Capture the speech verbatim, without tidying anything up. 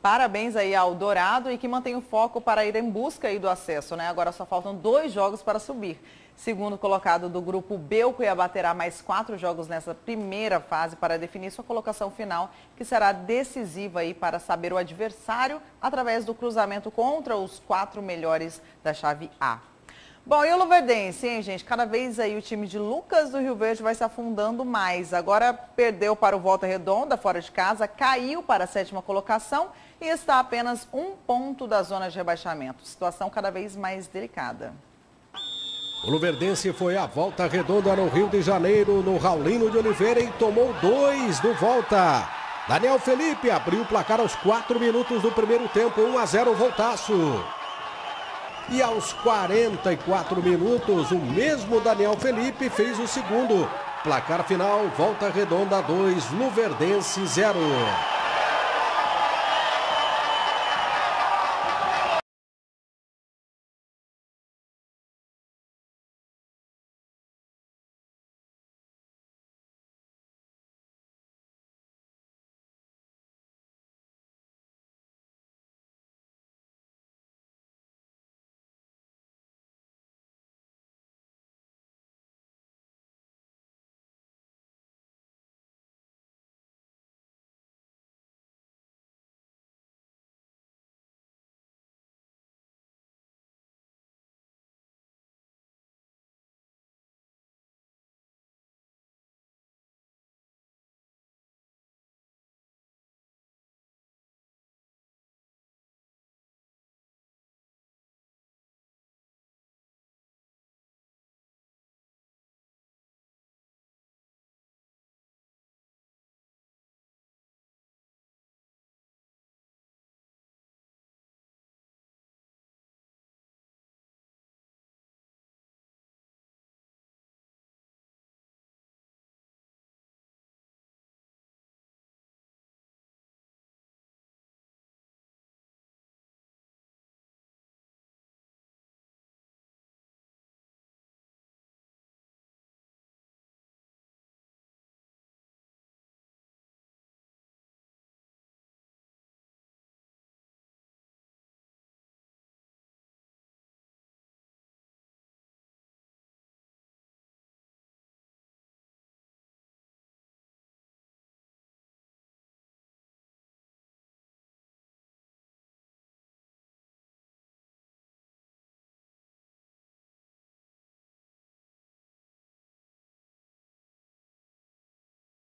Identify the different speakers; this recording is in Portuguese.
Speaker 1: Parabéns aí ao Dourado e que mantém o foco para ir em busca aí do acesso, né? Agora só faltam dois jogos para subir. Segundo colocado do grupo B, o Cuiabá terá mais quatro jogos nessa primeira fase para definir sua colocação final, que será decisiva aí para saber o adversário através do cruzamento contra os quatro melhores da chave A. Bom, e o Luverdense, hein, gente? Cada vez aí o time de Lucas do Rio Verde vai se afundando mais. Agora perdeu para o Volta Redonda, fora de casa, caiu para a sétima colocação e está a apenas um ponto da zona de rebaixamento. Situação cada vez mais delicada.
Speaker 2: O Luverdense foi à Volta Redonda no Rio de Janeiro, no Raulino de Oliveira, e tomou dois do Volta. Daniel Felipe abriu o placar aos quatro minutos do primeiro tempo, um a zero Voltaço. E aos quarenta e quatro minutos, o mesmo Daniel Felipe fez o segundo. Placar final, Volta Redonda dois, Luverdense zero.